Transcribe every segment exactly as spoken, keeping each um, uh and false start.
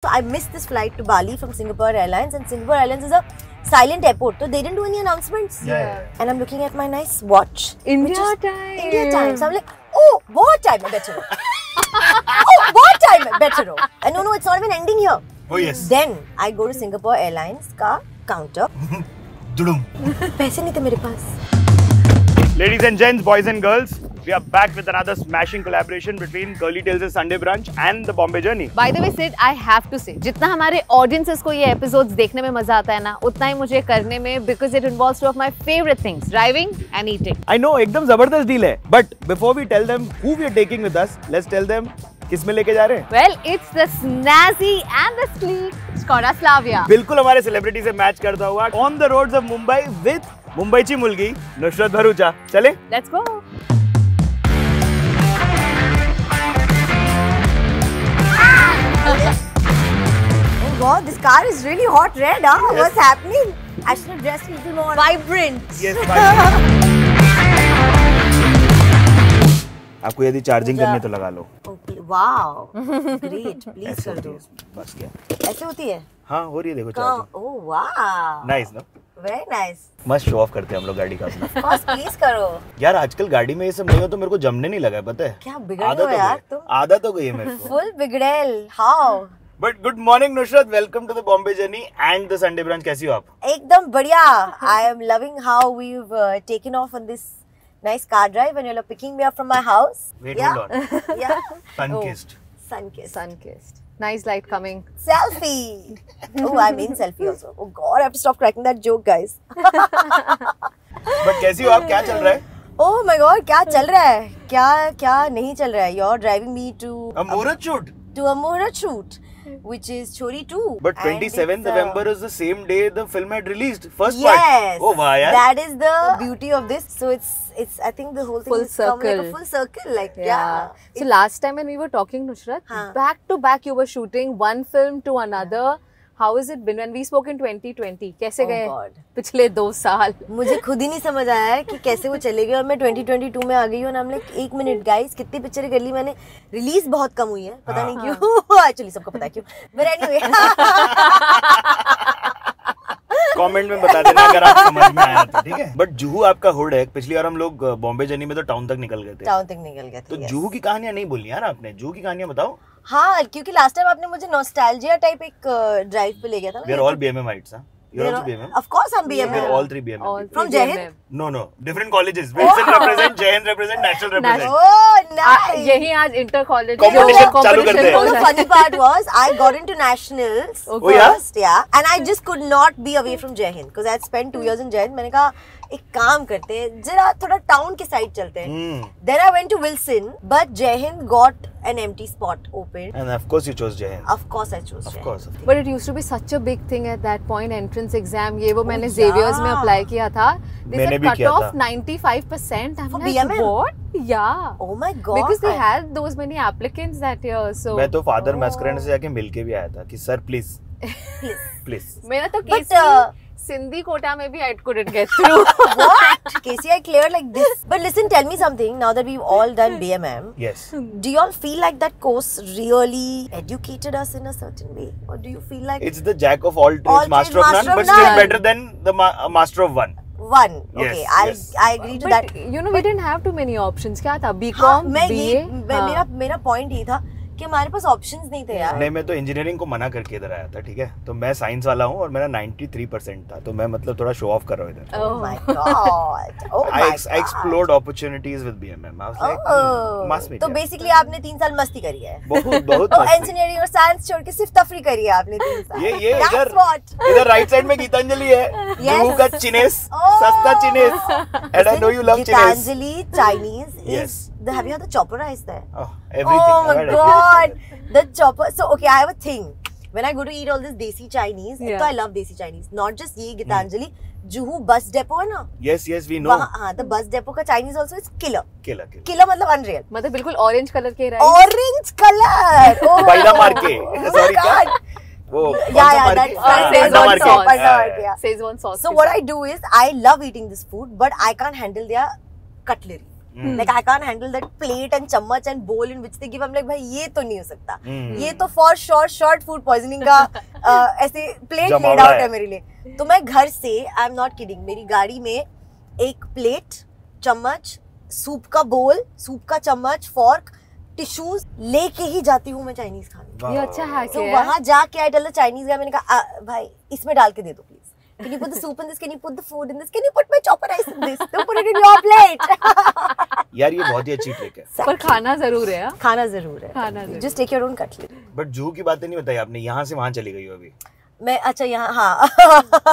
So I missed this flight to Bali from Singapore Airlines, and Singapore Airlines is a silent airport, so they didn't do any announcements. Yeah. And I'm looking at my nice watch. India time. India time. So I'm like, oh, what time? Better. Oh, what time? Better. And no, no, it's not even ending here. Oh yes. Then I go to Singapore Airlines का counter. Dudum. पैसे नहीं थे मेरे पास. Ladies and gents, boys and girls, we are back with another smashing collaboration between Girly Tales' Sunday Brunch and the Bombay Journey. By the way, Sid, I have to say, जितना हमारे audiences को ये episodes देखने में मजा आता है ना, उतना ही मुझे करने में, because it involves two of my favorite things, driving and eating. I know, एकदम जबरदस्त deal है. But before we tell them who we are taking with us, let's tell them किस में लेके जा रहे हैं. Well, it's the snazzy and the sleek Skoda Slavia. बिल्कुल हमारे celebrity से match करता हुआ on the roads of Mumbai with मुंबईची मुलगी नुसरत भरूचा. चले? Let's go. Oh God, this car is really hot red, huh? Yes. What's happening? I should have dressed a little more vibrant. Yes, vibrant. आपको यदि charging करनी तो लगा लो. Okay, wow, great. Please कर दो. बस क्या? ऐसे होती है? हाँ हो रही है देखो charging. Oh wow. Nice no? Very nice. मस्त शो ऑफ करते हैं हम लोग गाड़ी का अपना. Of course, please करो. यार आजकल गाड़ी में ये सब नहीं हो तो मेरे को जमने नहीं लगा है पता है. क्या बिगड़ गए यार तुम? आदत हो गई है मेरे को. Full बिगड़ेल. How? But good morning Nusrat, welcome to the Bombay Journey and the Sunday Brunch. कैसी हो आप? एकदम बढ़िया. I am loving how we've uh, taken off on this nice car drive and you're picking me up from my house. Wait, yeah? hold on. Yeah. Sun-kissed. Oh, sun-kissed. Sun-kissed. Nice light coming. Selfie. Oh, I mean selfie also. Oh God, I have to stop cracking that joke, guys. But कैसी हो आप? क्या चल रहा है? Oh my God, क्या चल रहा है? क्या क्या नहीं चल रहा है? You're driving me to A Muhurat shoot. To a Muhurat shoot, which is Chori two. But twenty-seventh uh, November is the same day the film had released. First yes, part. Oh wow, yaar. That is the beauty of this. So it's it's. I think the whole thing Full is come like a circle. full circle. Like yeah. Yeah. So It- last time when we were talking, Nusrat, Haan. back to back you were shooting one film to another. How has it been when we spoke in twenty twenty? कैसे Oh गए God. पिछले दो साल? मुझे खुद ही नहीं समझ आया है कि कैसे वो चले गए और मैं twenty twenty-two में आ गई हूँ. हम लाइक एक मिनट गाइस कितनी पिक्चरें कर ली मैंने. रिलीज बहुत कम हुई है पता नहीं क्यों. एक्चुअली सबको पता है क्यों. बट एनीवे कमेंट में बता देना अगर आप समझ में आया तो ठीक है. बट जुहू आपका हुड है. पिछली बार हम लोग बॉम्बे जर्नी में तो टाउन तक निकल गए थे. टाउन तक निकल गए थे. तो जुहू की कहानियां नहीं बोली यार आपने. जुहू की कहानियां बताओ. हाँ, क्योंकि लास्ट टाइम आपने मुझे नॉस्टैल्जिया टाइप एक ड्राइव पे ले गया था ना. We are all B M M ites, huh? You're also B M M? Of course I'm B M We are M. all three B M M. All From three Jai B M Hind? M. No, no. Different colleges. Wilson represent, Jai Hind represent, National represent. Oh, uh, nice. यही आज inter college Competition चालू करते हैं. So the funny part was I got into nationals Oh, yeah? first, yeah, and I just could not be away from Jai Hind because I had spent two years in Jai Hind. मैंने कहा एक काम करते हैं जरा थोड़ा town के side चलते हैं. Hmm. Then I went to Wilson, but Jai Hind got an empty spot open. And of course you chose Jai Hind. Of course I chose Of Jai course. Hind. But it used to be such a big thing at that point, entrance exam. ये वो मैंने yeah. Xavier's में apply किया था. They मैंने said भी cut किया off था. ninety-five percent. I'm For like, B M M? what? Yeah. Oh my God. Because they had those many applicants that year. So मैं तो फादर Oh. मैस्करेंड से जाके मिल के भी आया था कि सर प्लीज Please. प्लीज. मेरा तो But, KC uh, Sindhi Kota में भी I couldn't get through. What? K C I cleared like this. But listen, tell me something. Now that we've all done B M M, Yes. do you all feel like that course really educated us in a certain way, or do you feel like It's the jack of all trades, All master trades, of none, master of but still none. better than the ma uh, master of one. one? Yes, Okay, I'll yes. I agree to But that. you know we didn't have too many options. क्या था? हाँ, B.Com, मैं ये B A. मैं- मेरा मेरा point ये था कि हमारे पास ऑप्शंस नहीं थे यार. नहीं मैं तो इंजीनियरिंग को मना करके इधर आया था ठीक है. तो मैं साइंस वाला हूँ और मेरा ninety-three percent था. तो मैं मतलब थोड़ा शो ऑफ कर रहा हूँ इधर. Oh my God! Oh I, my ex I God! explored opportunities with B M M. I was like, Oh, hmm, must be तो there. बेसिकली आपने तीन साल मस्ती करी है. बहुत बहुत तो मस्ती. इंजीनियरिंग और साइंस छोड़ के सिर्फ तफरी करी है आपने तीन साल. ये ये That's इधर what. इधर राइट साइड में गीतांजलि है. जुहू का चिनेस, Oh. सस्ता चिनेस. And I know you love चिनेस. Gitanjali Chinese is Yes. the, have you had the chopper rice there? Oh, everything. Oh my I've had God, everything. the chopper. So okay, I have a thing. When I go to eat all this desi Chinese, Yeah. so I love desi Chinese. Not just ये Gitanjali, Juhu bus depot है ना. Yes, yes, we know. वहाँ हाँ, the bus depot का Chinese also is killer. Killer, killer. Killer मतलब unreal. मतलब बिल्कुल orange colour के राइस. Orange color. Oh बैला मार के. Oh Sorry, God. क्या? वो Yeah, कौन सा yeah, मार that's के? uh, हाँ, Szechuan बैला मार के. sauce. Banda हाँ, मार के. Szechuan sauce. So के what साथ. I do is I love eating this food, but I can't handle their cutlery. Like I can't handle that plate and चम्मच and bowl in which they give. I'm like भाई ये तो नहीं हो सकता. ये तो for sure short food poisoning का uh, ऐसे plate laid out है मेरे लिए. तो मैं घर से I'm not kidding मेरी गाड़ी में एक plate, चम्मच, सूप का bowl, सूप का चम्मच, fork, टिश्यूज लेके ही जाती हूँ मैं चाइनीज खाने. ये अच्छा हैक तो है. वहाँ जाके I tell the Chinese guy, मैंने कहा भाई इसमें डाल के दे दो please. Can you put the soup in this? Can you put the food in this? Can you put my chopper rice in this? Don't put it in your plate. यार ये बहुत ही अच्छी ट्रिक है. पर खाना जरूर है. खाना जरूर है. खाना जरूर. Just take your own cutlery. But zoo की बातें नहीं बताई आपने. यहाँ से वहाँ चली गई हो अभी. मैं अच्छा यहाँ हाँ.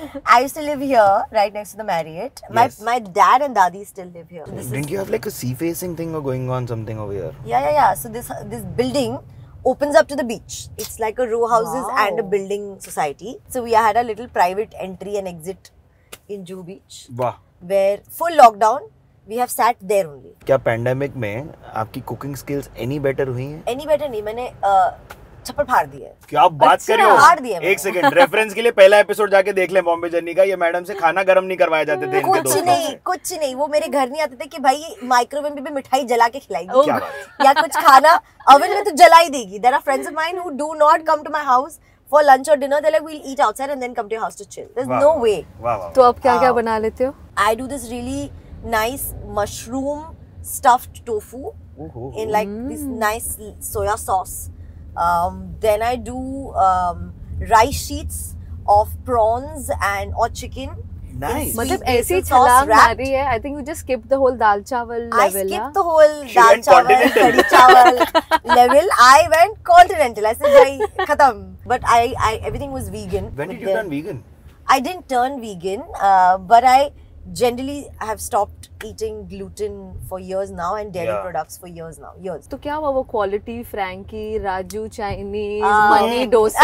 I used to live here, right next to the Marriott. My Yes. my dad and dadi still live here. This Didn't is, you have like a sea facing thing or going on something over here? yeah yeah yeah. So this this building opens up to the beach. It's like a row houses Wow. and a building society. So we had a little private entry and exit in Juhu Beach, वाह. where full lockdown we have sat there only. क्या pandemic में आपकी cooking skills any better हुई हैं? Any better नहीं, मैंने uh, छप्पर फाड़ दिए. क्या आप बात कर रहे फाड़ दिए हो? मैंने. एक सेकंड रेफरेंस के लिए पहला एपिसोड जाके देख लें बॉम्बे जर्नी का. ये मैडम से खाना गर्म नहीं करवाए जाते थे इनके कुछ दोस्तों नहीं से. कुछ नहीं. वो मेरे घर नहीं आते थे कि भाई माइक्रोवेव में भी मिठाई जला के खिलाएगी क्या बात. या कुछ खाना ओवन में तो जला ही देगी. There are friends of mine who do not come to my house for lunch or dinner. They're like we'll eat outside and then come to your house to chill. There's वाह, no way. वाह वाह. तो अब क्या क्या Wow. बना लेते हो? I do this really nice mushroom stuffed tofu ओहो. in like this nice soya sauce. Um, then I do um, rice sheets of prawns and or chicken. Nice. मतलब Sweet ऐसी basil sauce छलांग wrapped. मारी है. I think you just skipped the whole दाल चावल I level. skipped the whole She dal went chawal, continental. curry chawal level. I went continental. I said, "Bhai, khatam." But I, I, everything was vegan. When But did you then- turn vegan? I didn't turn vegan, uh, but I generally have stopped eating gluten for years now and dairy Yeah. products for years now. Years. तो क्या हुआ वो quality Frankie, Raju Chinese, Ah. Mani dosa,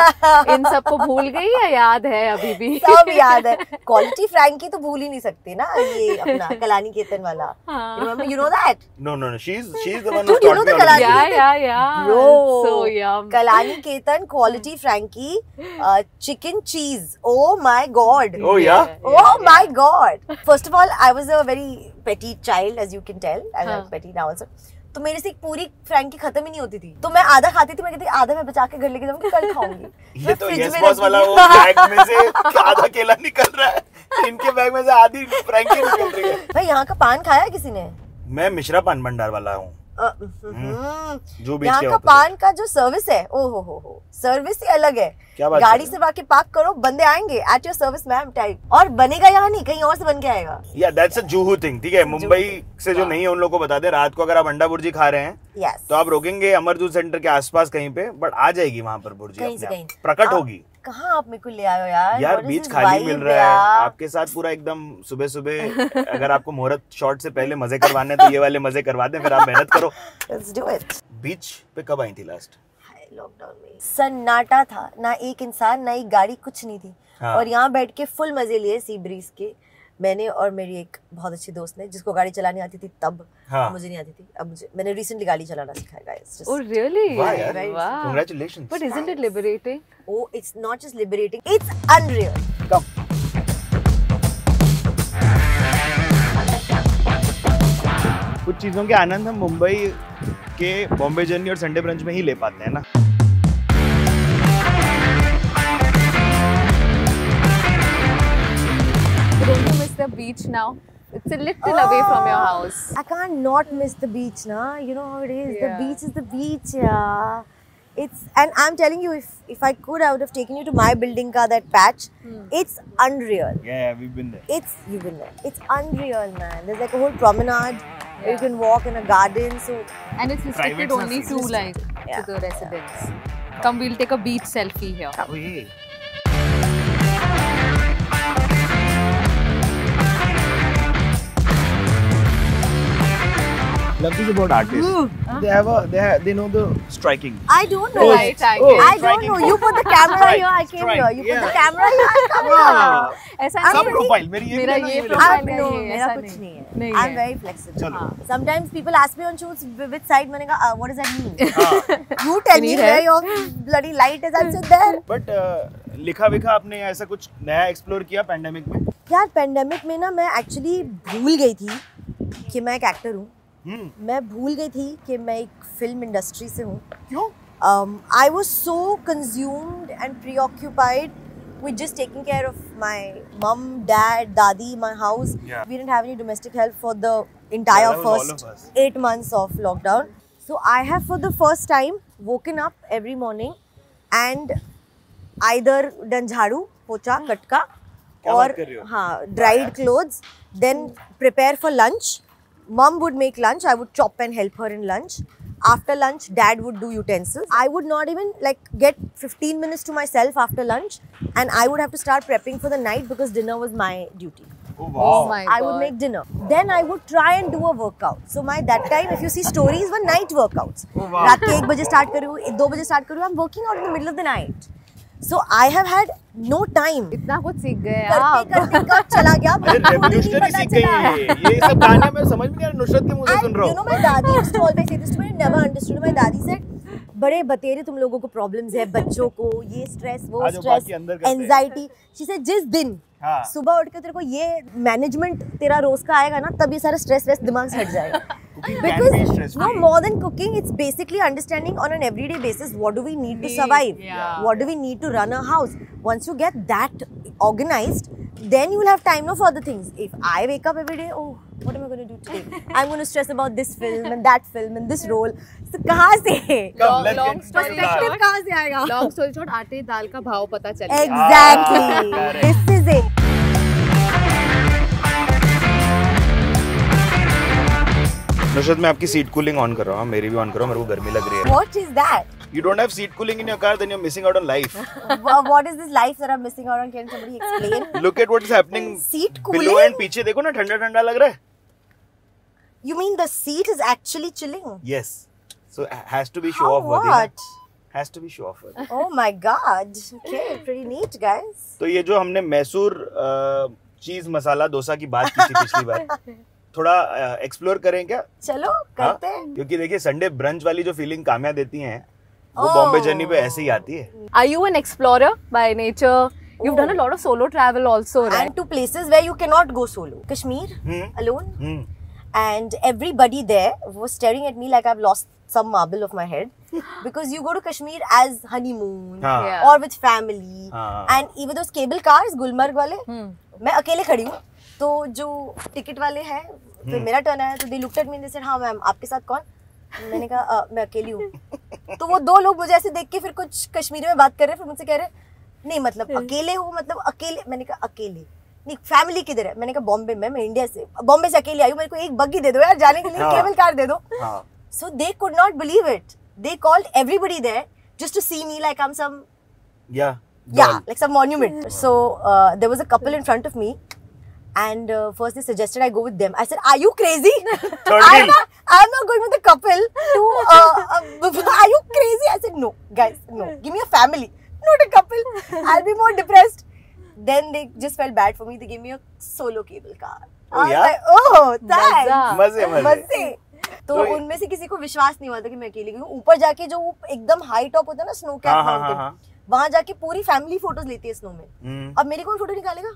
इन सबको भूल गई या याद है अभी भी? सब याद है. Quality Frankie तो भूल ही नहीं सकते ना. ये अपना कलानी केतन वाला. हाँ. You remember? You know that? No no no. She's she's the one who Dude, you taught know me the all of Kalani- this. Yeah, yeah, yeah. Bro, So yum. Kalani Ketan, quality Frankie, uh, chicken cheese. Oh my god. Oh yeah. Oh my god. First of all, I was a very petite child, as you can tell. I'm हाँ. a petite now also. तो मेरे से एक पूरी Frankie खत्म ही नहीं होती थी. तो मैं आधा खाती थी. मैं कहती आधा मैं बचा के घर लेके जाऊंगी, कल खाऊंगी. ये मैं तो फ्रिज यस में बॉस रखती वाला थी. वो बैग में से आधा केला निकल रहा है. इनके बैग में से आधी फ्रैंकी निकल रही है. भाई यहाँ का पान खाया है किसी ने? मैं मिश्रा पान भंडार वाला हूँ. अ, हम्म. जो बीच यहाँ के का opposite. पान का जो सर्विस है, ओ हो हो हो, सर्विस ही अलग है. क्या बात गाड़ी कर से आके पार्क करो, बंदे आएंगे at your service ma'am type. और बनेगा यहाँ नहीं, कहीं और से बन के आएगा. या दैट्स अ जूहू थिंग. ठीक है, मुंबई से जो नहीं है उन लोगों को बता दे. रात को अगर आप अंडा बुर्जी खा रहे हैं यस. तो आप रोकेंगे अमरजूत सेंटर के आसपास कहीं पे, बट आ जाएगी वहां पर बुर्जी कहीं से अपने कहीं आप. प्रकट आप- होगी. कहाँ आप मेरे को ले आए हो यार? यार What is बीच this खाली vibe मिल रहा है यार? आपके साथ पूरा एकदम. सुबह सुबह अगर आपको मुहूर्त शॉट से पहले मजे करवाने हैं तो ये वाले मजे करवा दें. फिर आप मेहनत करो. Let's do it. बीच पे कब आई थी लास्ट? लॉकडाउन में सन्नाटा था. ना एक इंसान, ना एक गाड़ी, कुछ नहीं थी. हाँ. और यहाँ बैठ के फुल मजे लिए सी ब्रीज के. मैंने और मेरी एक बहुत अच्छी दोस्त ने, जिसको गाड़ी चलानी आती थी तब. हाँ. मुझे नहीं आती थी. अब मुझे, मैंने रिसेंटली गाड़ी चलाना सीखा है गाइस. Oh really? वाह यार. Wow. Congratulations. But isn't it liberating? Oh, it's not just liberating, it's unreal. Come. कुछ चीजों के आनंद हम मुंबई के बॉम्बे जर्नी और संडे ब्रंच में ही ले पाते हैं ना. Don't you miss the beach now? It's a little away from your house. I can't not miss the beach, na. You know how it is. Yeah. The beach is the beach, yeah. It's and I'm telling you, if if I could, I would have taken you to my building ka that patch. It's unreal. Yeah, we've been there. It's you've been there. It's unreal, man. There's like a whole promenade where you can walk in a garden. So And it's restricted Private only to facility. like Yeah. to the residents. Come, we'll take a beach selfie here. Oh, yeah. Love is about artists. They have a they have, they know the striking. I don't know. Right angle. Oh, I don't striking know. pose. You put the camera Strike, here. I came strike, here. You put yeah. the camera here. I come हाँ. here. ऐसा सब नहीं profile मेरी ये मेरा भी ये नहीं profile I'm है, no, ये मेरा ऐसा कुछ नहीं। नहीं है. नहीं I'm है। very flexible. चलो. Sometimes people ask me on shoots which side. मैंने कहा, uh, what does that mean? हाँ. You tell me Need where help? your bloody light is. I'll sit there. But लिखा विखा आपने ऐसा कुछ नया एक्सप्लोर किया पैंडेमिक में? यार पेंडेमिक में ना मैं एक्चुअली भूल गई थी कि मैं एक एक्टर हूँ. Hmm. मैं भूल गई थी कि मैं एक फिल्म इंडस्ट्री से हूँ. क्यों? Um, I was so consumed and preoccupied with just taking care of my mum, dad, dadi, my house. Yeah. We didn't have any domestic help for the entire Yeah, that was all first of us. eight months of lockdown. So I have for the first time woken up every morning and either done jhadu, pocha, katka, क्या or बात कर रही हो? हाँ, dried clothes. Then prepare for lunch. Mom would make lunch. I would chop and help her in lunch. After lunch, dad would do utensils. I would not even like get fifteen minutes to myself after lunch, and I would have to start prepping for the night because dinner was my duty. Oh, Oh wow. my I would God. make dinner. Then I would try and do a workout. So my that time, if you see stories, were night workouts. Oh, wow. रात के एक बजे start करूँ, दो बजे start करूँ. I'm working out in the middle of the night. So I have had no time. इतना कुछ सीख गए करते आप. करते कब चला गया अरे मुझे खुद ही नहीं revolutionary पता सीख गई चला. है ये सब कहानियां मैं समझ में नहीं आ रहा नुसरत के मुंह से सुन And रहा you know हूँ. my dadi used to always say this to me. I never understood. My dadi said, बड़े बतेरे तुम लोगों को प्रॉब्लम्स है बच्चों को ये स्ट्रेस वो आ जाओ, स्ट्रेस बाकी अंदर करते हैं. एंजाइटी. शी सेड जिस दिन हाँ. सुबह उठ के तेरे को ये मैनेजमेंट तेरा रोज का आएगा ना तब ये सारा स्ट्रेस वेस्ट दिमाग से हट जाएगा. Cooking can be Because stress no free. more than cooking, it's basically understanding on an everyday basis what do we need to survive, Yeah. what do we need to run a house. Once you get that organized, then you will have time for other things. If I wake up every day, oh, what am I going to do today? I'm going to stress about this film and that film and this role. So कहाँ से? Come, let's long get story into short. that. कहाँ से आएगा? Long story short, आटे दाल का भाव पता चल गया. Exactly. Ah, correct. This is it. Nusrat मैं आपकी सीट कूलिंग ऑन कर रहा हूँ मेरी भी ऑन करो मेरे को गर्मी लग रही है. What is that? You don't have seat cooling in your car, then you're missing out on life. Wha- What is this life that I'm missing out on? Can somebody explain? Look at what is happening Seat below cooling? and पीछे देखो ना ठंडा ठंडा लग रहा है. You mean the seat is actually chilling? Yes. So it has to be show How off worthy. ना? what? Has to be show off worthy. Oh my god. Okay, pretty neat, guys. तो ये जो हमने मैसूर चीज मसाला डोसा की बात की थी पिछली बार थोड़ा एक्सप्लोर करें क्या? चलो हाँ? करते हैं. क्योंकि देखिए संडे ब्रंच वाली जो फीलिंग काम्या देती हैं वो Oh. बॉम्बे जर्नी पे ऐसे ही आती है. Are you an explorer by nature? You've done a lot of solo travel also, right? And to places where you cannot go solo. Kashmir, Hmm. alone. Hmm. And everybody there was staring at me like I've lost some marble of my head. Because you go to Kashmir as honeymoon हाँ. Yeah. or with family. हाँ. And even those cable cars, Gulmarg वाले, Hmm. मैं अकेले खड़ी हूँ. तो जो ticket वाले हैं, फिर मेरा टर्न आया तो they looked at me and they said, हाँ मैम आपके साथ कौन? मैंने कहा "अ, मैं अकेली हूँ. तो वो दो लोग मुझे ऐसे देख के फिर कुछ कश्मीरी में बात कर रहे हैं, फिर मुझसे कह रहे नहीं मतलब अकेले हो मतलब अकेले. मैंने कहा अकेले नहीं फैमिली किधर है? मैंने कहा बॉम्बे में, मैं इंडिया से बॉम्बे से अकेले आई हूँ, मेरे को एक बग्गी दे दो यार जाने के लिए, हाँ. केबल कार दे दो. हाँ. So they could not believe it. They called everybody there just to see me like I'm some Yeah. yeah Girl. like some monument. So uh, there was a couple in front of me. And uh, first they suggested I go with them. I said, "Are you crazy? Third I'm wheel. not. I'm not going with a couple to. Uh, uh, are you crazy?" I said, "No, guys, no. Give me a family, not a couple. I'll be more depressed." Then they just felt bad for me. They gave me a solo cable car. Oh, I was yeah? like, "Oh, thanks." मजे मजे. मजे. तो तो- उनमें से किसी को विश्वास नहीं हुआ था कि मैं अकेली गई हूँ. ऊपर जाके जो वो एकदम हाई टॉप होता है ना स्नो कैप हाँ, हाँ, हाँ, माउंटेन, हाँ. वहां जाके पूरी फैमिली फोटोज लेती है स्नो में. हम्म. अब मेरी कौन फोटो निकालेगा?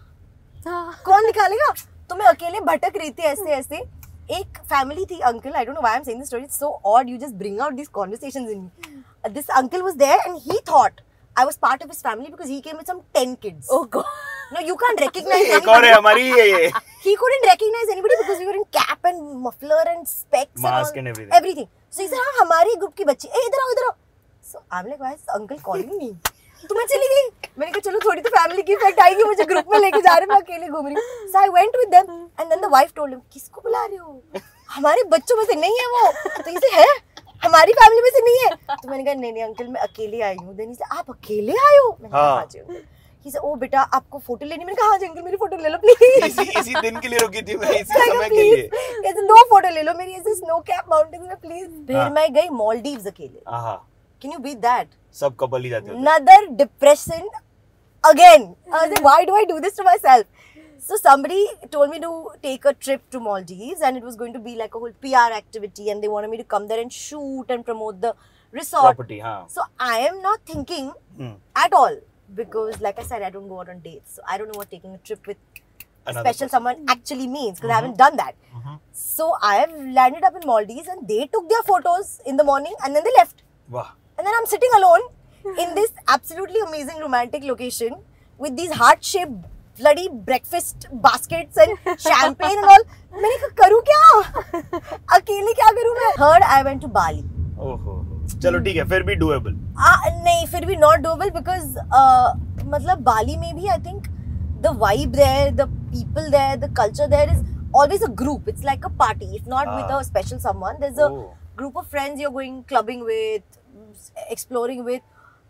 कौन निकालेगा? तो मैं अकेले भटक रही थी ऐसे ऐसे. एक फैमिली थी, uncle, I don't know why I am saying this story, it's so odd, you just bring out these conversations in me. This uncle was there and he thought I was part of his family because he came with some ten kids. Oh God. No, you can't recognize एक और है anybody. हमारी ये ये. He couldn't recognize anybody because we were in cap and muffler and specs Mask and, and all, everything. everything. So he said, हाँ हमारी group की बच्ची, ए इधर आओ इधर आओ. So I'm like, why is uncle calling me? तो मैं चली गई. मैंने कहा चलो थोड़ी तो फैमिली की इफेक्ट आएगी, मुझे ग्रुप में लेके जा रहे हैं, मैं अकेले घूम रही हूँ. So I went with them and then the wife told him, किसको बुला रहे हो? हमारे बच्चों में से नहीं है वो. तो इसे है हमारी फैमिली में से नहीं है. तो मैंने कहा नहीं नहीं अंकल मैं अकेले आई हूँ. देन इसे आप अकेले आए हो? मैंने कहा हाँ जी अंकल. ही से ओ बेटा आपको फोटो लेनी. मैंने कहा हाँ जी अंकल मेरी फोटो ले लो प्लीज. इसी इसी दिन के लिए रुकी थी मैं इसी समय के लिए. प्लीज ऐसे दो फोटो ले लो मेरी ऐसे स्नो कैप माउंटेन में प्लीज. फिर हाँ. मैं गई मालदीव्स अकेले. आहा. Can you beat that? सब कपल ही जाते होते. Another depression again. I was like, why do I do this to myself? So somebody told me to take a trip to Maldives and it was going to be like a whole P R activity and they wanted me to come there and shoot and promote the resort. Property, हाँ. So I am not thinking Hmm. at all because like I said I don't go out on dates. So I don't know what taking a trip with Another special person. someone actually means, because I haven't done that. Mhm. So I have landed up in Maldives and they took their photos in the morning and then they left. Wow. And then I'm sitting alone in this absolutely amazing romantic location with these heart-shaped bloody breakfast baskets and champagne and all. मैंने कहा करूँ क्या? अकेले क्या करूँ मैं? Third, I went to Bali. ओहो, चलो ठीक है, फिर भी doable. आ, नहीं, फिर भी not doable because uh, मतलब बाली में भी I think the vibe there, the people there, the culture there is always a group. It's like a party. If not Ah. with a special someone, there's a Oh. group of friends you're going clubbing with, exploring with.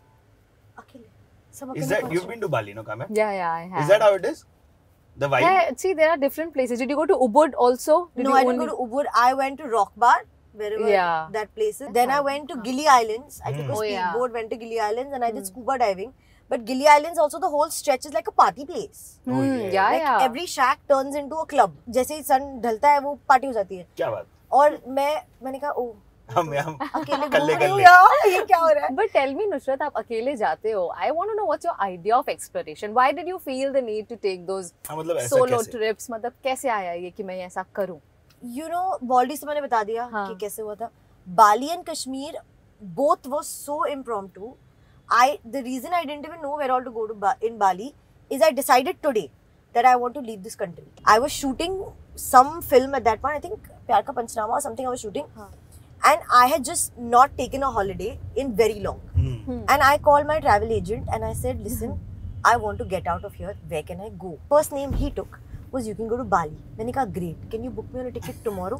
अकेले, सब अकेले Is that पहुंचे। you've been to Bali, no, Kamya? Yeah, yeah, I have. Is that how it is? The vibe? Yeah, see, there are different places. Did you go to Ubud also? Did No, you I didn't only- go to Ubud. I went to Rock Bar, wherever Yeah. that place is. Then I went to Gili Islands. I took a Oh, yeah. speedboat, went to Gili Islands, and I did scuba diving. But Gili Islands also, the whole stretch is like a party place. Oh, Hmm, yeah. yeah, Like yeah. every shack turns into a club. जैसे ही sun ढलता है वो party हो जाती है. क्या बात? और मैं मैंने कहा ओ हम हम अकेले कल्ले घूम रही हूँ कल्ले. यार, ये क्या हो रहा है? But tell me, Nusrat, आप अकेले जाते हो. I want to know what's your idea of exploration. Why did you feel the need to take those हाँ, मतलब ऐसा solo कैसे? trips? मतलब कैसे आया ये कि मैं ऐसा करूँ? You know, Maldives तो मैंने बता दिया हाँ. कि कैसे हुआ था. Bali and Kashmir, both was so impromptu. I the reason I didn't even know where all to go to ba- in Bali is I decided today that I want to leave this country. I was shooting some film at that point. I think Pyar Ka Panchnama or something I was shooting. हाँ. And I had just not taken a holiday in very long. Hmm. And I called my travel agent and I said, listen, I want to get out of here. Where can I go? First name he took was you can go to Bali. मैंने कहा great. Can you book me on a ticket tomorrow?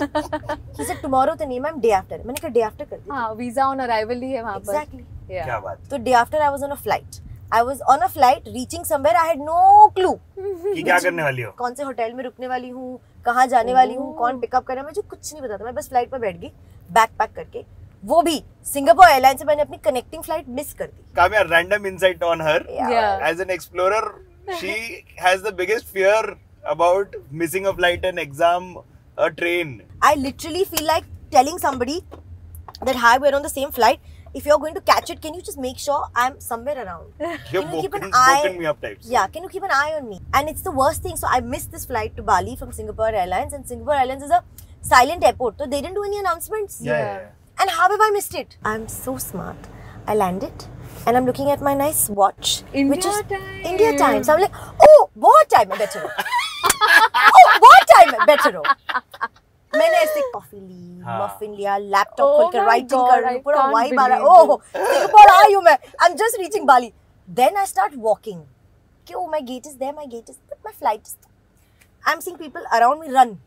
He said tomorrow तो नहीं ma'am day after. मैंने कहा day after कर दी. हाँ, visa on arrival ही है वहाँ पर. Exactly. Yeah. क्या बात? So day after I was on a flight. I was on a flight reaching somewhere. I had no clue. कि क्या करने वाली हो? कौन से होटल में रुकने वाली हूँ, कहाँ जाने वाली हूँ, कौन पिकअप करेगा, मुझे कुछ नहीं पता था. मैं बस फ्लाइट पर बैठ गई, बैग पैक करके. वो भी सिंगापुर एयरलाइन से मैंने अपनी कनेक्टिंग फ्लाइट मिस कर दी. Kamya, random insight on her. Yeah. As an explorer, she has the biggest fear about missing a flight, an exam, a train. I literally feel like telling somebody that hi, we're on the same flight. If you're going to catch it, can you just make sure I'm somewhere around? You've Can you keep woken, an eye? woken me up types. Yeah, can you keep an eye on me? And it's the worst thing. So I missed this flight to Bali from Singapore Airlines, and Singapore Airlines is a silent airport, so they didn't do any announcements. Yeah, yeah, yeah. And how have I missed it? I'm so smart. I landed and I'm looking at my nice watch, India which is time. India time. So I'm like, oh, what time? Better. Oh, what time? Better. मैंने ऐसे coffee ली, हाँ. Muffin लिया, laptop Oh खोल के my writing God, कर रही I हूँ, पूरा can't वाइब आ रहा है. believe ओह, सिंगापुर आई हूँ मैं. I'm just reaching Bali. Then I start walking. कि oh, my gate is there, my gate is, but my flight is. I'm seeing people around me run.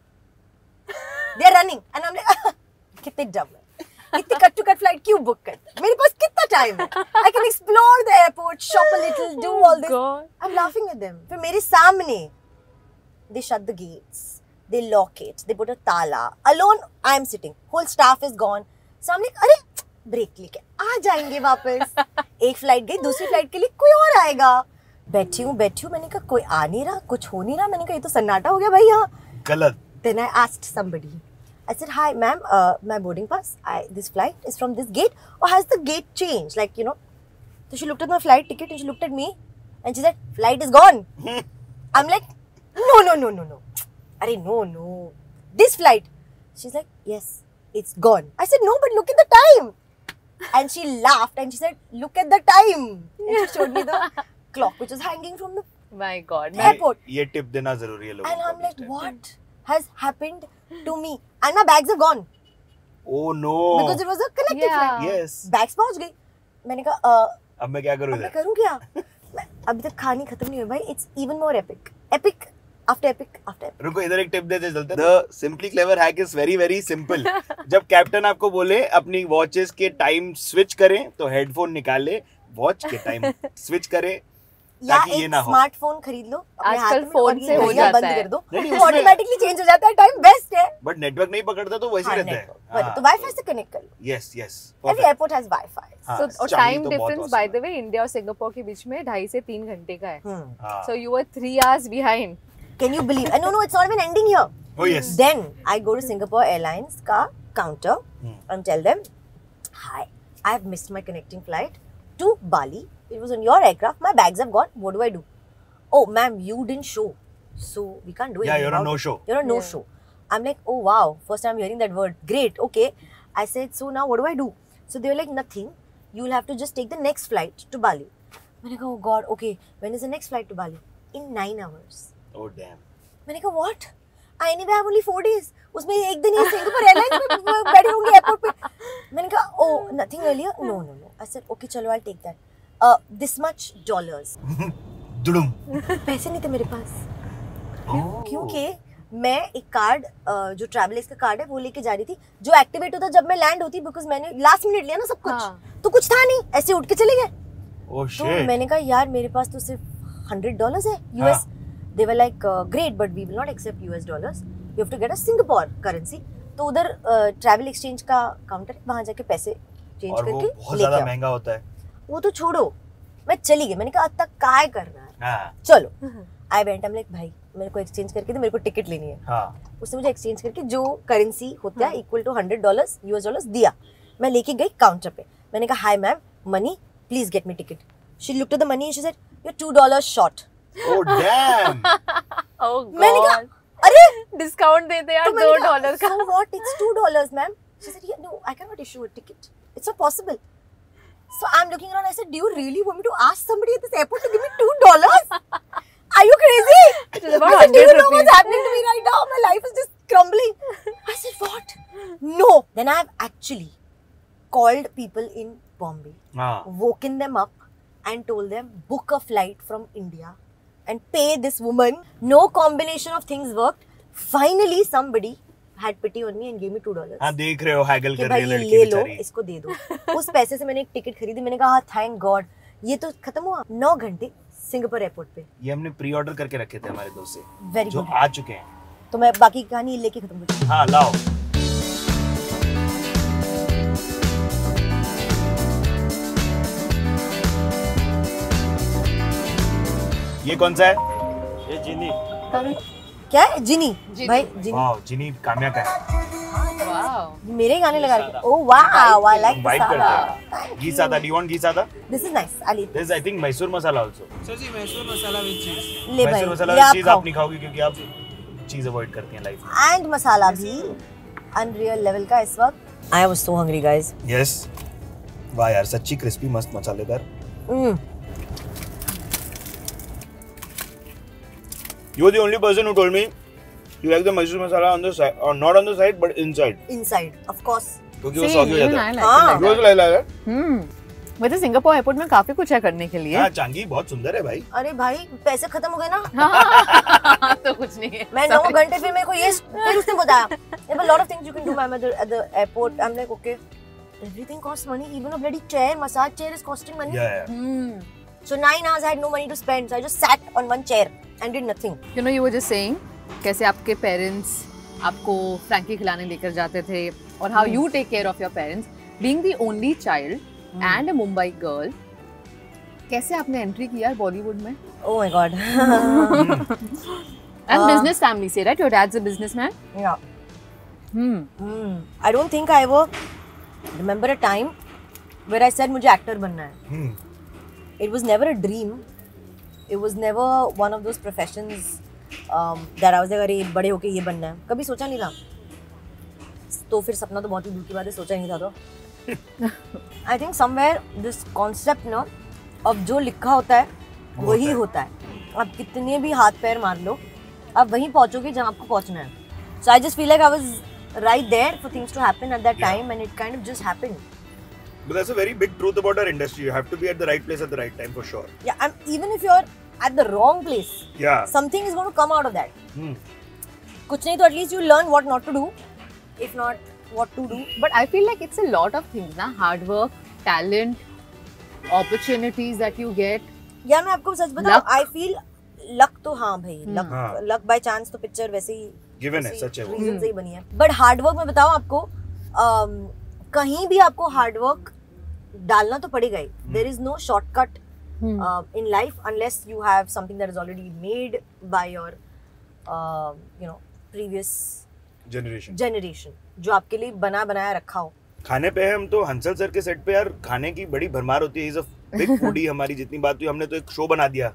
They're running, and I'm like, कितने dumb है. इतनी cut to cut flight क्यों book करते? मेरे पास कितना time है? I can explore the airport, shop a little, do all this. God. I'm laughing at them. फिर मेरे सामने, they shut the gates. They lock it. They put a tala. Alone, I'm sitting. Whole staff is gone. So I'm like, अरे break लेके आ जाएंगे वापस. एक flight गई, दूसरी फ्लाइट के लिए कोई और आएगा. बैठी हूँ, बैठी हूँ. मैंने कहा कोई आ नहीं रहा, कुछ हो नहीं रहा. मैंने कहा ये तो सन्नाटा हो गया भाई यहाँ. गलत. Then I asked somebody. I said, hi, ma'am, uh, my boarding pass. I, this flight is from this gate, or has the gate changed? Like, you know. So she looked at my flight ticket and she looked at me and she said, flight is gone. I'm like, no, no, no, no, no. Arey, no, no. This flight. She's like, yes, it's gone. I said, no, but look at the time. And she laughed and she said, look at the time. And she showed me the clock which was hanging from the My God. Yeah. Airport. ये tip देना जरूरी है लोगों And को I'm इस like, time पे. what has happened to me? And my bags have gone. Oh no. Because it was a connected Yeah. flight. Yes. Bags पहुंच गई. मैंने कहा, uh, अब मैं क्या करूँ अब मैं इधर? करूँ क्या? मैं- अभी तक कहानी खत्म नहीं हुई भाई. It's even more epic. Epic after epic after epic. रुको इधर एक टिप देते चलते. The simply clever hack is very very simple. जब कैप्टन आपको बोले अपनी वॉचेस के टाइम स्विच करें तो हेडफोन निकाले, वॉच के टाइम स्विच करें या ताकि ये एक ना हो. स्मार्टफोन खरीद लो अपने आजकल हाथ में फोन और ये से हो घड़ियां जाता बंद है. कर दो. नहीं, नहीं, उसमें- ऑटोमेटिकली चेंज हो जाता है. टाइम बेस्ट है. बट नेटवर्क नहीं पकड़ता तो वैसे हाँ, रहता है. network. बट तो वाईफाई से कनेक्ट कर लो. Yes yes. Every airport has Wi-Fi. हाँ, So, और Changi टाइम तो बहुत डिफरेंस awesome बाय है. द वे इंडिया और सिंगापुर के बीच में ढाई से तीन घंटे का है. Hmm. हाँ. So you were three hours behind. Can you believe? And no, no, it's not even ending here. Oh yes. Then I go to Singapore Airlines ka counter Hmm. and tell them, hi, I have missed my connecting flight to Bali. It was on your aircraft. My bags have gone. What do I do? Oh, ma'am, you didn't show. so we can't do it. Yeah, you're a no-show. You're a no-show. I'm like, oh wow, first time I'm hearing that word. Great, okay. I said, so now what do I do? So they were like, nothing. You'll have to just take the next flight to Bali. मैंने कहा, oh God, okay. When is the next flight to Bali? In nine hours. Oh damn. मैंने कहा, what? I anyway have only four days. उसमें एक दिन ही Singapore airlines में बैठी होंगी एयरपोर्ट पे. मैंने कहा, oh, nothing earlier? No, no, no. I said, okay, चलो, I'll take that. Uh, this much dollars. दुडुम. पैसे नहीं थे मेरे पास. क्योंकि मैं एक कार्ड जो ट्रैवलर्स का कार्ड है वो लेके जा रही थी जो एक्टिवेट होता जब मैं लैंड होती बिकॉज मैंने लास्ट मिनट लिया ना सब कुछ. हाँ. तो कुछ था नहीं, ऐसे उठ के चले गए. oh, तो मैंने कहा यार मेरे पास तो सिर्फ हंड्रेड डॉलर्स है US. They were like great but we will not accept US dollars, you have to get a Singapore currency. तो उधर ट्रैवल एक्सचेंज का काउंटर है, वहां जाके पैसे चेंज करके वो बहुत ज्यादा महंगा होता है. वो तो छोड़ो, मैं चली गई. मैंने कहा अब तक काय करना है. हाँ. चलो I went. I am like भाई मेरे को एक्सचेंज करके दे, मेरे को टिकट लेनी है. हाँ. उसने मुझे एक्सचेंज करके जो करेंसी होता है equal to hundred dollars US dollars दिया. मैं लेके गई काउंटर पे. मैंने कहा hi ma'am, money please get me ticket. She looked at the money and she said you are two dollars short. Oh damn. Oh god. मैंने कहा अरे डिस्काउंट देते यार दो डॉलर का. So what, it's two dollars ma'am. She said yeah no I can not issue a ticket, it's not possible. So I'm looking around. I said, do you really want me to ask somebody at this airport to give me two dollars? Are you crazy? It is about do you know rupees. what's happening to me right now? My life is just crumbling. I said, what? No. Then I've actually called people in Bombay, हाँ. woken them up and told them book a flight from India and pay this woman. No combination of things worked. Finally, somebody had pity on me and gave me two dollars. हाँ देख रहे हो Hegel कर रही है लड़की ले लो, बेचारी. इसको दे दो. उस पैसे से मैंने एक टिकट खरीदी. मैंने कहा थैंक गॉड ये तो खत्म हुआ. नौ घंटे सिंगापुर एयरपोर्ट पे. ये हमने प्री ऑर्डर करके रखे थे हमारे दोस्त से. वेरी जो गुड. आ चुके हैं. तो मैं बाकी की कहानी लेके खत्म करूँ. हाँ लाओ. ये कौन सा है? ये जिनी. क्या है? जिनी. जिनी. भाई जिनी. वाओ जिनी काम्या का है. वाओ. मेरे ही गाने लगा रखे. Oh wow, I like vibe करते हैं. Ghee sada, do you want ghee sada? This is nice. I this I think Mysore masala also. Sir ji Mysore masala with cheese. ले भाई मैसूर मसाला ये विद आप चीज खाओ. आप नहीं खाओगी क्योंकि आप चीज अवॉइड करती हैं लाइफ में. एंड मसाला भी अनरियल लेवल का इस वक्त. I was so hungry guys. Yes. वाह यार सच्ची क्रिस्पी मस्त मसालेदार. You are the only person who told me you like the Mysore masala on the side, or not on the side, but inside. Inside of course. क्योंकि वो soggy हो जाता है. हाँ. रोज लाई लाई. हम्म. वैसे सिंगापुर एयरपोर्ट में काफी कुछ है करने के लिए. हाँ चांगी बहुत सुंदर है भाई. अरे भाई पैसे खत्म हो गए ना. तो कुछ नहीं है. मैं नौ घंटे फिर मेरे को ये फिर उसने बताया there were a lot of things you can do ma'am at the, at the airport. I'm like okay, everything costs money, even a bloody chair, massage chair is costing money. Yeah, yeah. Hmm. So nine hours I had no money to spend, so I just sat on one chair and did nothing. You know, you were just saying कैसे आपके parents आपको Frankie खिलाने लेकर जाते थे और how you take care of your parents. Being the only child and a Mumbai girl, कैसे आपने एंट्री किया बॉलीवुड में? Oh my god. And business family से, right? Your dad's a businessman. Yeah. Hmm. Hmm. I don't think I ever remember a time where I said मुझे actor बनना है. Hmm. It was never a dream. It was never one of those professions um, that I was like अरे बड़े होके ये बनना है. कभी सोचा नहीं था. तो फिर सपना तो बहुत ही दूर की बात है, सोचा नहीं था तो. I think somewhere this concept ना अब जो लिखा होता है वही होता है. आप कितने भी हाथ पैर मार लो आप वहीं पहुंचोगे जहाँ आपको पहुंचना है. So I just feel like I was right there for things to happen at that Yeah. time and it kind of just happened. But that's a very big truth about our industry. You have to be at the right place at the right time for sure. Yeah, and even if you're at the wrong place, Yeah. something is going to come out of that. Hmm. कुछ नहीं तो at least you learn what not to do, if not what to do. But I feel like it's a lot of things, ना? Hard work, talent, opportunities that you get. यार मैं आपको सच बताऊं, Luck. I feel luck तो हाँ भाई, luck हाँ. luck by chance तो पिक्चर वैसे ही Given है, सच है वो. रीजन से ही बनी है. But hard work मैं बताऊं आपको, um, कहीं भी आपको हार्ड वर्क डालना तो पड़ेगा ही. There is no shortcut in life unless you have something that is already made by your you know previous Generation. Generation, जो आपके लिए बना बनाया रखा हो. खाने पे हम तो हंसल सर के सेट पे यार खाने की बड़ी भरमार होती है. Is a big foodie. हमारी जितनी बात हुई हमने तो एक शो बना दिया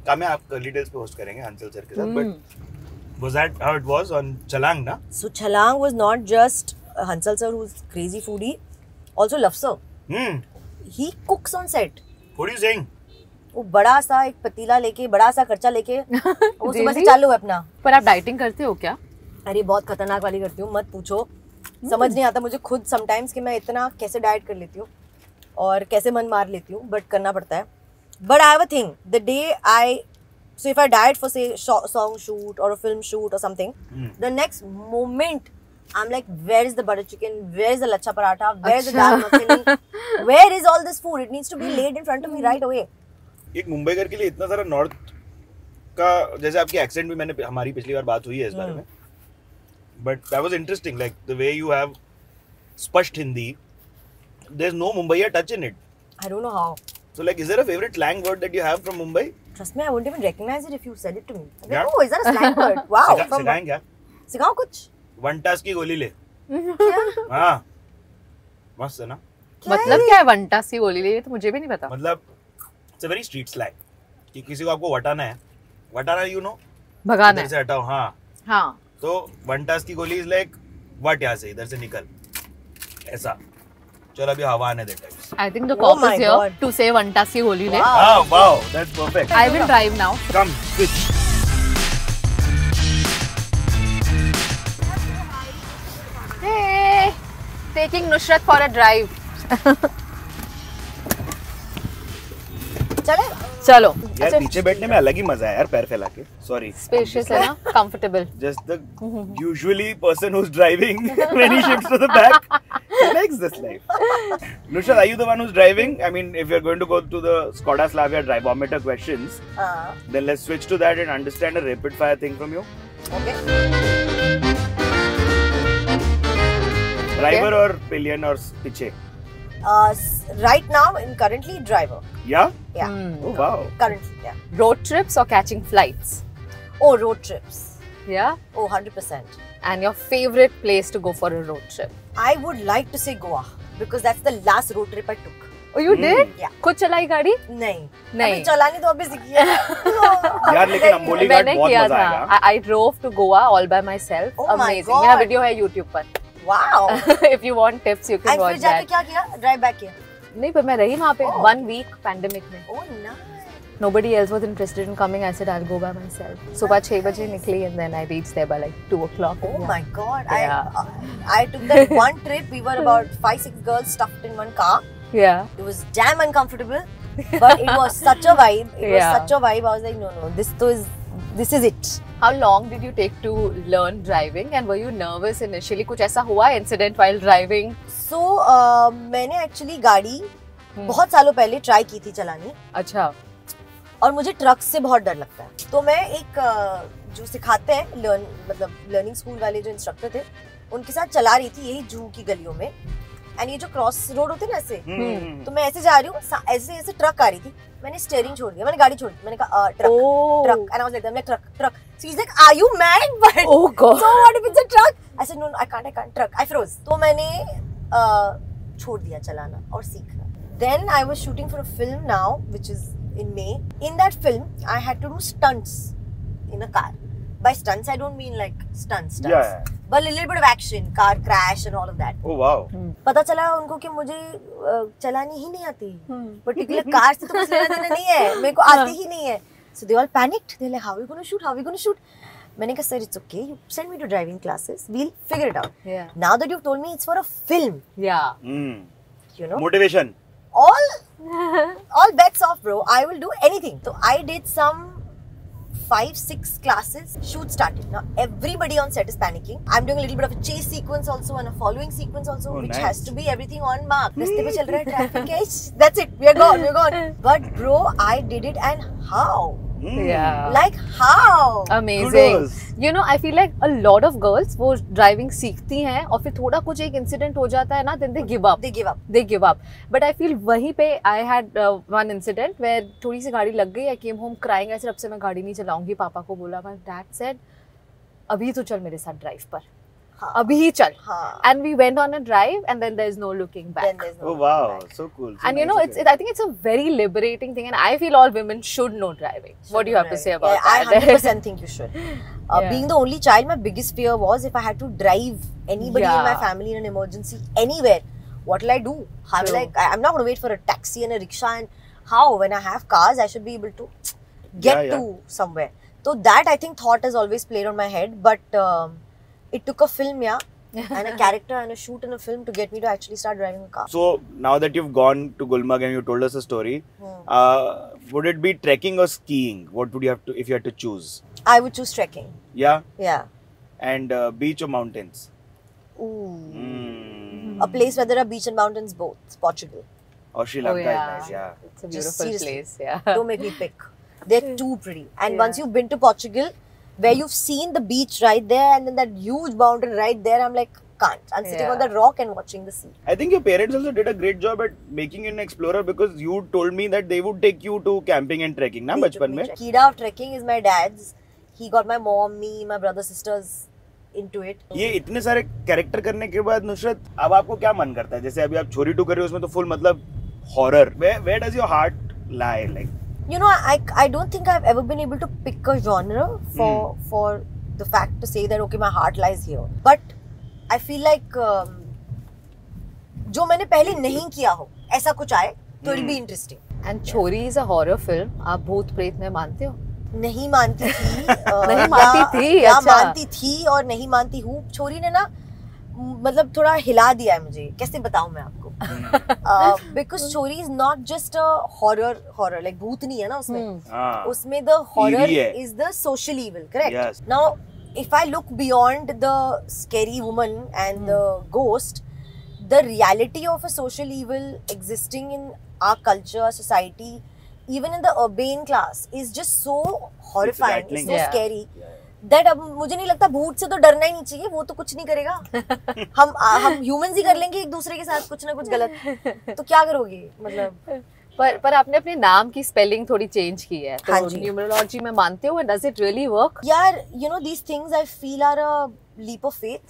काम्या आप कर्ली टेल्स पे होस्ट करेंगे हंसल सर के साथ, but was that how it was on Chalang na? So Chalang was not just Hansal sir who's crazy foodie, also Love sir. Hmm. He cooks on set. What are you saying? वो बड़ा सा एक पतीला लेके बड़ा सा खर्चा लेके वो सुबह से Really? चालू है अपना। पर आप डाइटिंग करते हो क्या? अरे बहुत खतरनाक वाली करती हूँ, मत पूछो। समझ नहीं आता मुझे खुद समटाइम्स कि मैं इतना कैसे डाइट कर लेती हूँ और कैसे मन मार लेती हूँ, बट करना पड़ता है। But I have a thing, the day I so if I diet for say sh- song shoot or a film shoot or something, Hmm. the next moment I'm like, where is the butter chicken? Where is the lacha paratha? Where is the dal makhani? Where is all this food? It needs to be laid in front of me right away. एक मुंबईकर के लिए इतना सारा north का, जैसे आपकी accent भी मैंने हमारी पिछली बार बात हुई है इस बारे में, but that was interesting like the way you have स्पष्ट Hindi, there is no Mumbaiya touch in it. I don't know how. So like, is there a favorite slang word that you have from Mumbai? Trust me, I wouldn't even recognize it if you said it to me. I'd be Yeah. like, oh, is that a slang word? Wow. सिखा- from- सिखाएं क्या? सिखाओ कुछ. One टास की गोली ले. क्या? हाँ, मस्त है ना. मतलब क्या है वंटा सी गोली ले? ये तो मुझे भी नहीं पता। मतलब it's a very street slang कि किसी को आपको वटाना है, वटाना यू नो, भगाना इधर है। से हटाओ. हाँ, हाँ। तो वन टास की गोली इज लाइक वट, यहाँ से इधर से निकल, ऐसा. चलो अभी हवा आने दे types. I think the Oh cop my is here God. to say वंटा सी गोली ले। Wow. Ah, wow, that's perfect. I will drive now. Come, switch. Hey, taking Nusrat for a drive. चले? चलो। यार पीछे बैठने में अलग ही मजा है यार, पैर फैला के. Sorry. Spacious है ना? Comfortable. Just the usually person who's driving when he shifts to the back, he likes this life. Nusrat, are you the one who's driving? I mean, if you're going to go to the Skoda Slavia drivometer questions, हाँ. then let's switch to that and understand a rapid fire thing from you. Okay. Driver or pillion or piche? Uh, s- right now, in currently driver. Yeah? Yeah. Hmm. Oh wow. Currently, yeah. Road trips or catching flights? Oh, road trips. Yeah. Oh, one hundred percent. And your favorite place to go for a road trip? I would like to say Goa because that's the last road trip I took. Oh, you Hmm. did? Yeah. खुद चलाई गाड़ी? नहीं. नहीं. अभी चलानी तो अभी सीखी है. यार लेकिन अंबोली घाट मैंने बहुत किया मजा था. आएगा. I, I drove to Goa all by myself. Oh my Amazing. God. मेरा वीडियो है YouTube पर. Wow. If you want tips, you can And फिर watch जाके that. क्या किया? Drive back किया. नहीं पर मैं रही वहाँ पे Oh. one week pandemic में. Oh, nice. Nobody else was interested in coming. I said I'll go by myself. सुबह छह बजे निकली and then I reached there by like two o'clock. Oh my God. Yeah. I uh, I took that one trip. We were about five, six girls stuffed in one car. Yeah. It was damn uncomfortable, but it was such a vibe. It was Yeah. such a vibe. I was like, no, no, this to is this is it. How long did you take to learn driving and were you nervous initially? कुछ ऐसा हुआ incident while driving? So uh, मैंने actually गाड़ी बहुत सालों पहले try की थी चलानी, अच्छा. और मुझे ट्रक से बहुत डर लगता है. तो मैं एक uh, जो सिखाते हैं लर्न मतलब लर्निंग स्कूल वाले जो इंस्ट्रक्टर थे, उनके साथ चला रही थी यही जूहू की गलियों में. एंड ये जो क्रॉस रोड होते हैं ना ऐसे, हम्म. तो मैं ऐसे जा रही हूँ, सा- ऐसे ऐसे ट्रक आ रही थी. मैंने स्टीयरिंग छोड़ दिया, मैंने गाड़ी छोड़ दी. मैंने कहा truck Oh. Truck and I was like truck truck. So he's like, are you mad? But Oh God. so what if it's a truck? I said no, no I can't, I can't. Truck. I froze. तो मैंने uh, छोड़ दिया चलाना और सीखना. Then I was shooting for a film now, which is in May. In that film, I had to do stunts in a car. By stunts, I don't mean like stunts, stunts. Yeah, yeah. But a little bit of action, car crash and all of that. Oh wow. पता चला उनको कि मुझे uh, चलानी ही नहीं आती. Particular car से तो कुछ लेना देना नहीं है. मेरे को आती ही नहीं है. So they all panicked. They're like, how are we going to shoot? How are we going to shoot? मैंने कहा, sir, it's okay. You send me to driving classes. We'll figure it out. Yeah. Now that you've told me it's for a film, Yeah. Hmm. you know, Motivation. all all bets off, bro. I will do anything. So I did some five, six classes. Shoot started. Now everybody on set is panicking. I'm doing a little bit of a chase sequence also and a following sequence also, Oh, which nice. has to be everything on mark. रास्ते पे चल रहा है traffic है. That's it. We are gone. We are gone. But bro, I did it, and how? Hmm. Yeah. Like how? Amazing. Kudos. You know, I feel like a lot of girls वो driving सीखती हैं और फिर थोड़ा कुछ एक incident हो जाता है ना, then they give up. They give up. They give up. But I feel वहीं पे I had uh, one incident where थोड़ी सी गाड़ी लग गई. I came home crying. I said अब से मैं गाड़ी नहीं चलाऊंगी. पापा को बोला. My dad said अभी तो चल मेरे साथ ड्राइव पर. हाँ, अभी ही चल. हाँ. And we went on a drive, and then there's no looking back. Then there's no Oh looking wow, back. so cool. So And you nice know, of it's it, I think it's a very liberating thing, and I feel all women should know driving. What do you have to say about yeah, I that? one hundred percent think you should. Uh, Yeah. Being the only child, my biggest fear was if I had to drive anybody in my Yeah. family in an emergency anywhere, what will I do? I'm True. like, I, I'm not going to wait for a taxi and a rickshaw. And how? When I have cars, I should be able to get Yeah, yeah. to somewhere. So that I think thought has always played on my head. But um, it took a film, yeah, and a character and a shoot in a film to get me to actually start driving a car. So now that you've gone to Gulmarg and you told us a story, Hmm. uh, would it be trekking or skiing? What would you have to if you had to choose? I would choose trekking. Yeah, Yeah. and uh, beach or mountains? Ooh. Mm. A place where there are beach and mountains both. Portugal. Or Sri Oh, Lanka yeah. is nice. Yeah. It's a Just beautiful seriously. place. Yeah. Don't make me pick. They're too pretty. And Yeah. once you've been to Portugal, where you've seen the beach right there and then that huge mountain right there, I'm like, can't. I'm sitting Yeah. on that rock and watching the sea. I think your parents also did a great job at making you an explorer because you told me that they would take you to camping and trekking. Na, They took bachpan me mein? trek- Kida of trekking is my dad's. He got my mom, me, my brother, sisters into it. ये इतने सारे character करने के बाद नुसरत अब आपको क्या मन करता है जैसे अभी आप छोरी टू कर रहे हो उसमें तो फुल मतलब horror where does your heart lie like You know, I, I don't think I've ever been able to pick a genre for for the fact to say that okay, my heart lies here. But I feel like um, जो मैंने पहले नहीं किया हो ऐसा कुछ आए तो it'll be interesting. And Chori is a horror film. आप भूत प्रेत में मानते हो? नहीं मानती थी अ, नहीं मानती या- थी, या अच्छा। मानती थी और नहीं मानती हूँ. छोरी ने ना म, मतलब थोड़ा हिला दिया है मुझे. कैसे बताऊं मैं आपको? Because Chhorii is not just a horror horror like भूत नहीं है ना उसमें. Hmm. हाँ उसमें द हॉरर Eerie है. Is the social evil. Yes. Correct. Now if I look beyond the scary woman and the ghost, the reality of a social evil existing in our culture, society, even in the urbane class, is just so horrifying, it's, rattling. so Yeah. scary. That अब मुझे नहीं लगता भूत से तो डरना ही नहीं चाहिए. वो तो कुछ नहीं करेगा. हम आ, हम ह्यूमंस ही कर लेंगे एक दूसरे के साथ कुछ ना कुछ गलत. तो क्या करोगे मतलब. पर पर आपने अपने नाम की स्पेलिंग थोड़ी चेंज की है हाँ तो जी. न्यूमरोलॉजी में मानते हो डज इट रियली वर्क? यार you know these things I feel are a leap of faith.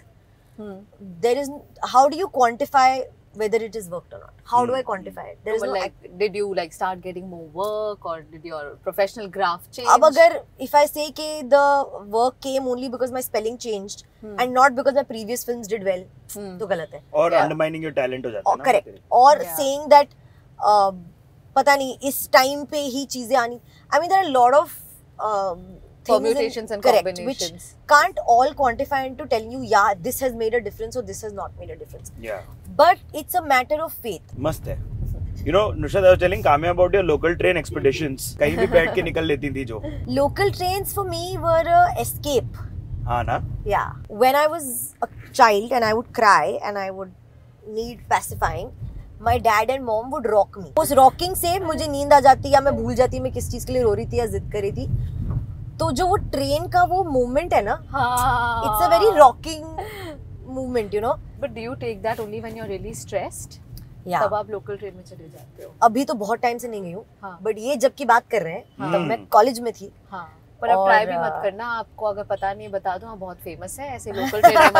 There is how do you quantify whether it is worked or not? How do I quantify it? There is Well, no like did you like start getting more work or did your professional graph change? अब अगर if I say कि the work came only because my spelling changed and not because my previous films did well, तो गलत है. और Yeah. undermining your talent हो जाता है और ना correct. और Yeah. saying that uh, पता नहीं इस टाइम पे ही चीजें आनी. I mean there are a lot of um, things in- Permutations and correct, combinations. which can't all quantify into telling you yeah this has made a difference or this has not made a difference. yeah But it's a matter of faith. मस्त है. You know, Nusrat, I was telling Kamya about your local train expeditions. कहीं भी बैठ के निकल लेती थी जो. Local trains for me were a escape. हाँ ना. Yeah. When I was a child and I would cry and I would need pacifying, my dad and mom would rock me. उस rocking से मुझे नींद आ जाती या मैं भूल जाती मैं किस चीज के लिए रो रही थी या जिद कर रही थी. तो जो वो ट्रेन का वो मोमेंट है ना, हाँ. it's a very rocking movement, you know. But do you take that only when you're really stressed? Yeah. तब आप लोकल ट्रेन में चले जाते हो? अभी तो बहुत टाइम से नहीं गई हूँ. हाँ. बट ये जब की बात कर रहे हैं हाँ. तब मैं कॉलेज में थी. हाँ. पर अब और, ट्राई भी मत uh, करना. आपको अगर पता नहीं बता दूं आप बहुत फेमस है ऐसे लोकल ट्रेन में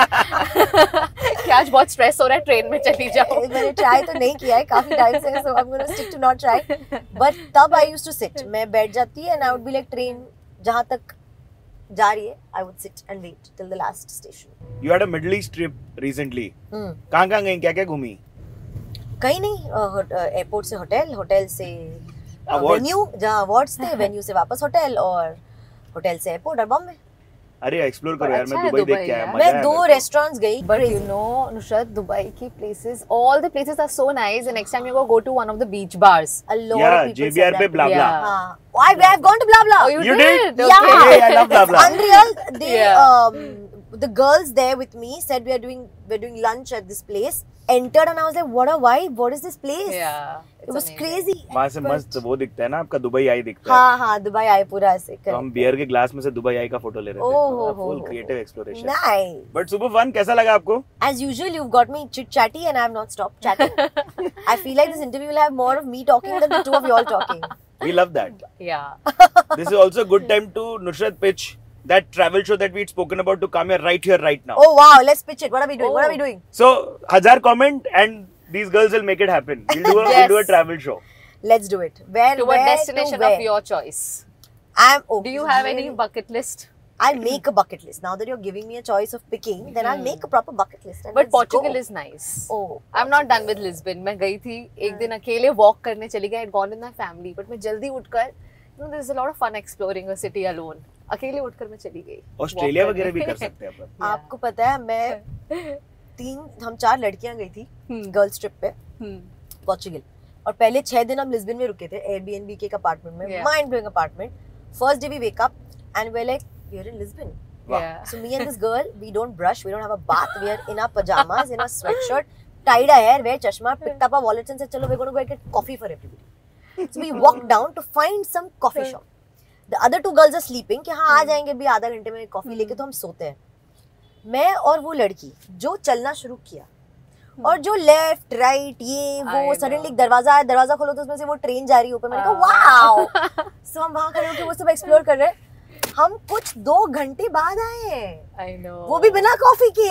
मत क्या आज बहुत स्ट्रेस हो रहा है ट्रेन में चली जाओ. मैंने ट्राई तो नहीं किया है काफी टाइम से, so I am gonna stick to not try. But तब आई यूज्ड टू सिट. मैं बैठ जाती and I would be like train जहां तक जा रही है I would sit and wait till the last station. You had a Middle East trip recently. Hmm. कहाँ कहाँ गई क्या क्या घूमी? कहीं नहीं. एयरपोर्ट से होटल, होटल से Awards. वेन्यू जहाँ अवार्ड्स थे, वेन्यू से वापस होटल और होटल से एयरपोर्ट और बॉम्बे. अरे एक्सप्लोर करो पर यार. अच्छा मैं है दुबई देख दुबई के आया. यार. मजा मैं आया दो मेरे को. रेस्टोरेंट्स गई. But you know, Nusrat, Dubai ki places, all the places are so nice. And next time you go, go to one of the beach bars. A lot Yeah, of people J B R said पे that. blah blah. Yeah. हाँ. I I've gone to blah blah. Oh, you, You did? did? Yeah. Okay. Hey, I love blah blah. Unreal. They Yeah. um the girls there with me said we are doing we're doing lunch at this place. Entered and I was like, what a vibe! What is this place? Yeah. It it's was amazing. crazy. वहाँ से But- मस्त वो दिखता है ना आपका Dubai आई दिखता है. हाँ हाँ दुबई आए पूरा ऐसे. तो हम बियर के ग्लास में से दुबई आई का फोटो ले रहे ओह, हो, थे. हो, फुल हो, क्रिएटिव हो. Exploration. Nice. But super fun. कैसा लगा आपको? As usual, you've got me chit chatty and I have not stopped chatting. I feel like this interview will have more of me talking than the two of you all talking. We love that. Yeah. This is also a good time to Nusrat pitch that travel show that we'd spoken about to come here right here right now. Oh wow, let's pitch it. What are we doing? What are we doing? So हजार comment and these girls will make it happen. We'll do a, Yes. we'll do a travel show. Let's do it. Where, To a where destination to where? of your choice. I'm okay. Do you have any bucket list? I'll make a bucket list. Now that you're giving me a choice of picking, then I'll make a proper bucket list. And But let's Portugal go. is nice. Oh, I'm not done with Lisbon. मैं गई थी एक दिन अकेले walk करने चली गई. I had gone with my family, but मैं जल्दी उठकर, you know, there's a lot of fun exploring a city alone. अकेले उठकर मैं चली गई. ऑस्ट्रेलिया Walk वगैरह भी करने. कर सकते हैं अपन. आपको पता है मैं तीन हम चार लड़कियां गई थी हम्म. गर्ल्स ट्रिप पे Hmm. पोर्चुगल और पहले छह दिन हम लिस्बन में रुके थे एयरबीएनबी के एक अपार्टमेंट में Yeah. Mind blowing apartment first day we wake up and we are like we are in Lisbon Yeah. so me and this girl we don't brush we don't have a bath we are in our pajamas in our sweatshirt tied our hair wear chashma picked up our wallets and said chalo we're going to go get coffee for everybody so we walked down to find some coffee shop the other two girls are sleeping कि हाँ आ जाएंगे भी आधा घंटे में coffee लेके तो हम सोते हैं मैं और वो लड़की जो चलना शुरू किया और जो लेफ्ट राइट ये वो I सडनली know. दरवाजा है दरवाजा खोलो तो उसमें से वो ट्रेन जा रही है ऊपर मैंने कहा वाओ सो हम वहां खड़े होकर वो सब एक्सप्लोर कर रहे हैं हम कुछ दो घंटे बाद आए हैं I know. वो भी बिना कॉफी के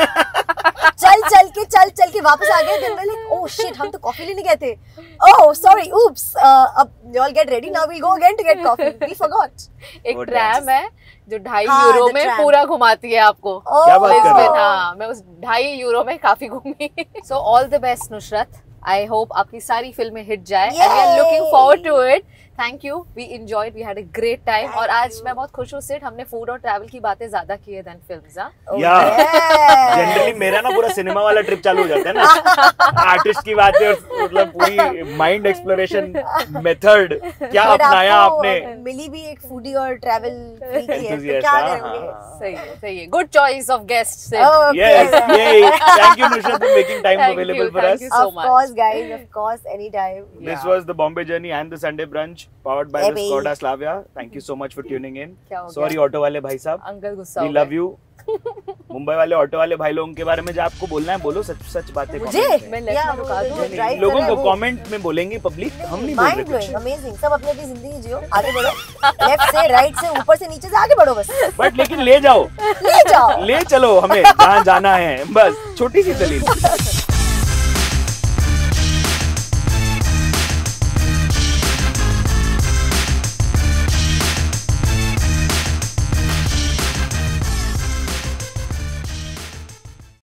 चल चल के चल चल के वापस आ गए दिन में लाइक ओह शिट हम तो कॉफी लेने गए थे ओह सॉरी ऊप्स अब you all get ready now we go again to get coffee we forgot एक What ट्रैम है जो ढाई हाँ, यूरो the में tram. पूरा घुमाती है आपको. क्या बात कर रहे हो? लिस्बन, हाँ, मैं उस ढाई यूरो में काफी घूमी. So all the best Nusrat. I hope आपकी सारी फिल्में हिट जाए. And we are looking forward to it. Thank you. We enjoyed. We had a great time. Thank और आज you. मैं बहुत खुश हूँ सिर्फ हमने फूड और ट्रैवल की बातें ज्यादा की है देन फिल्म्स. हाँ. या जनरली मेरा ना पूरा सिनेमा वाला ट्रिप चालू हो जाता है ना आर्टिस्ट की बातें और मतलब पूरी माइंड एक्सप्लोरेशन मेथड क्या अपनाया आपने मिली भी एक फूडी और ट्रैवल फ्रीक ही है तो Enthusiast, क्या हाँ, करेंगे हाँ. सही है सही है. Good choice of guests. Sid. Okay. Yes, yay. Thank you, Nusrat, for making time Thank available you, for thank us. you so Of much. course, guys. Of course, anytime. This Yeah. was the Bombay Journey and the Sunday Brunch, powered by Hey, the bhai. Skoda Slavia. Thank you so much for tuning in. क्या हो Sorry, गया? Auto वाले भाई साहब. Uncle गुस्सा We हो love गए. you. Mumbai वाले ऑटो वाले भाई लोगों के बारे में जो आपको बोलना है बोलो सच सच बातें मुझे comment में. मैं लेफ्ट या में रुका वो दूं? जो drive लोगों कर रहा को है वो- कमेंट में बोलेंगे पब्लिक हम नहीं बोल माइंड रहे ब्लोइंग कुछ अमेजिंग सब अपनी अपनी जिंदगी जियो आगे बढ़ो लेफ्ट से राइट से ऊपर से नीचे से आगे बढ़ो बस बट लेकिन ले जाओ ले जाओ ले चलो हमें जहाँ जाना है बस छोटी सी दलील